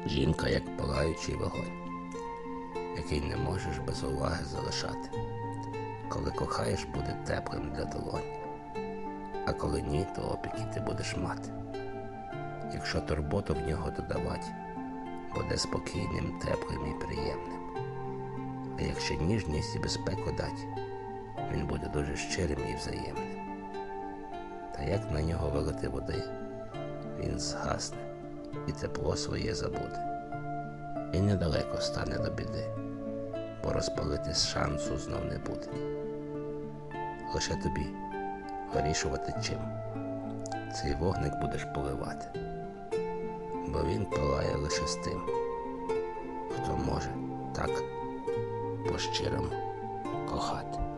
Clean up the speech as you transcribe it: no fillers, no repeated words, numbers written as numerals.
Жінка як палаючий вогонь, який не можеш без уваги залишати. Коли кохаєш, буде теплим для долонь, а коли ні, то опіки ти будеш мати. Якщо турботу в нього додавать, буде спокійним, теплим і приємним. А якщо ніжність і безпеку дать, він буде дуже щирим і взаємним. Та як на нього вилити води, він згасне і тепло своє забуде. І недалеко стане до біди, бо розпалити шансу знов не буде. Лише тобі вирішувати чим цей вогник будеш поливати, бо він палає лише з тим, хто може так по-щирому кохати.